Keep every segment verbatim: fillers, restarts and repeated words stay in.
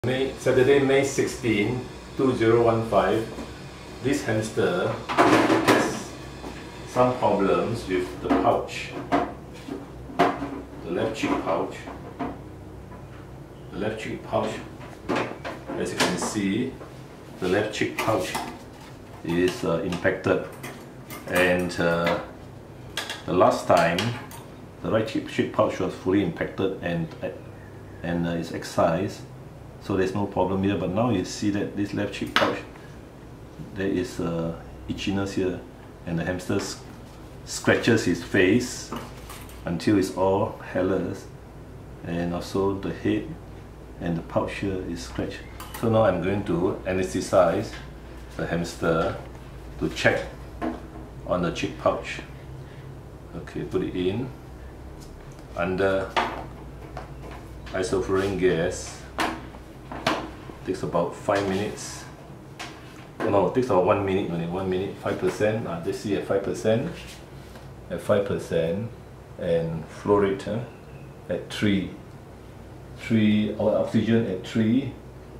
May, Saturday, May sixteenth, two thousand fifteen, this hamster has some problems with the pouch, the left cheek pouch. The left cheek pouch, as you can see, the left cheek pouch is uh, impacted, and uh, the last time the right cheek, cheek pouch was fully impacted and, and uh, is excised. So there's no problem here, but now you see that this left cheek pouch, there is uh, itchiness here, and the hamster scratches his face until it's all hairless, and also the head and the pouch here is scratched. So now I'm going to anesthetize the hamster to check on the cheek pouch. Okay, put it in under Isoflurane gas. Takes about five minutes. No, it takes about one minute only. One minute, five percent. Uh, they see at five percent, at five percent, and flow rate huh, at three. Three our oxygen at three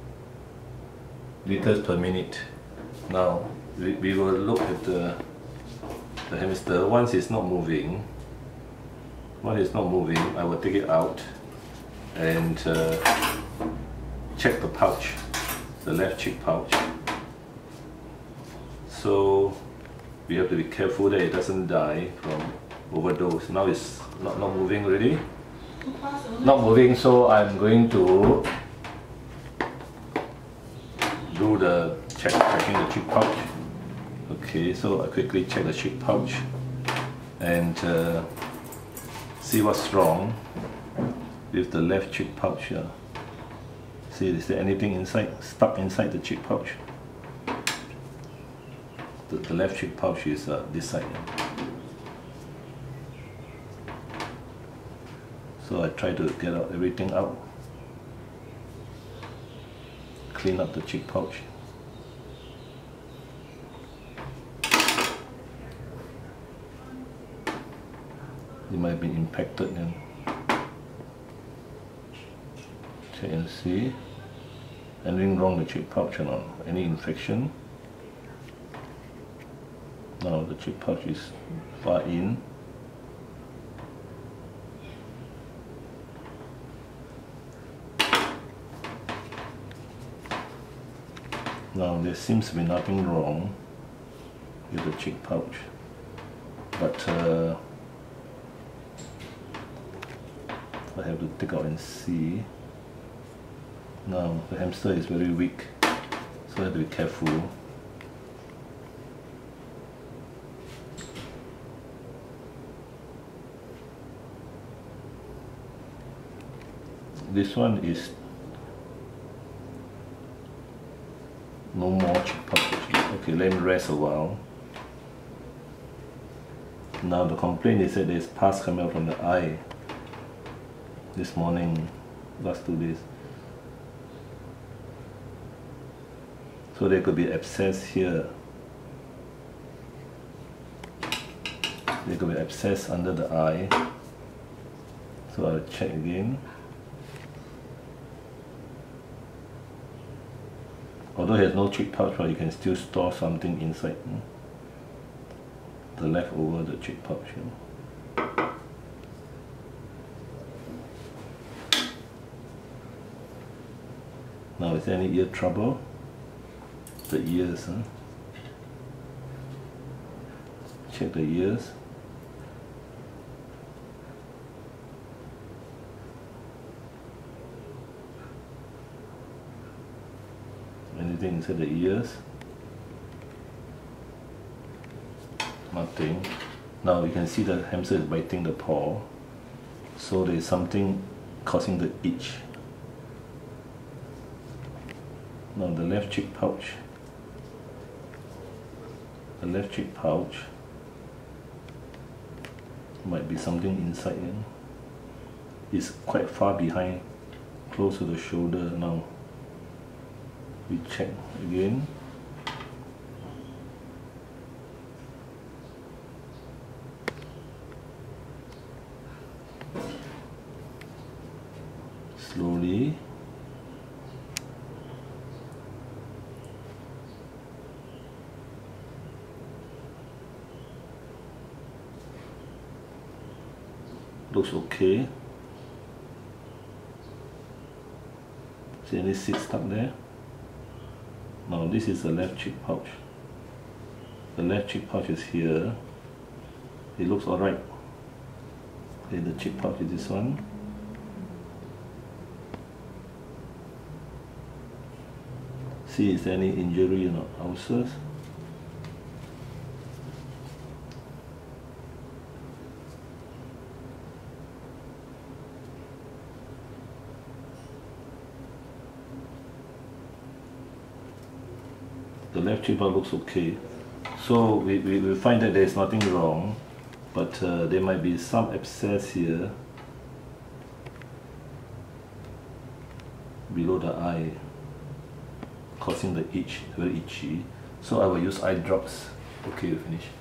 liters per minute. Now we, we will look at the the hamster. Once it's not moving, once it's not moving, I will take it out and uh, check the pouch, the left cheek pouch. So we have to be careful that it doesn't die from overdose. Now it's not, not moving already. Not moving, so I'm going to do the check, checking the cheek pouch. Okay, so I quickly check the cheek pouch and uh, see what's wrong with the left cheek pouch here. See, is there anything inside, stuck inside the cheek pouch? The, the left cheek pouch is uh, this side. So I try to get out everything out. Clean up the cheek pouch. It might be impacted then. Check and see. Anything wrong with the cheek pouch or not? Any infection? No, the cheek pouch is far in. Now there seems to be nothing wrong with the cheek pouch, but uh, I have to take out and see. Now the hamster is very weak, so I have to be careful. This one is no more cheek pouch. Okay, let me rest a while. Now the complaint is that there's pus coming out from the eye this morning, last two days. So there could be abscess here. There could be abscess under the eye. So I'll check again. Although it has no cheek pouch, but you can still store something inside. The leftover the cheek pouch. Now, is there any ear trouble? The ears, huh? Check the ears. Anything inside the ears? Nothing. Now you can see the hamster is biting the paw, so there is something causing the itch. Now the left cheek pouch. The left cheek pouch might be something inside here. It's quite far behind, close to the shoulder now. We check again. Slowly looks okay. See any seed stuck there? Now this is the left cheek pouch. The left cheek pouch is here. It looks alright. Okay, the cheek pouch is this one. See, is there any injury or not? Ulcers? The left cheek pouch looks okay. So we, we, we find that there is nothing wrong, but uh, there might be some abscess here below the eye, causing the itch, very itchy. So I will use eye drops. Okay, we finish.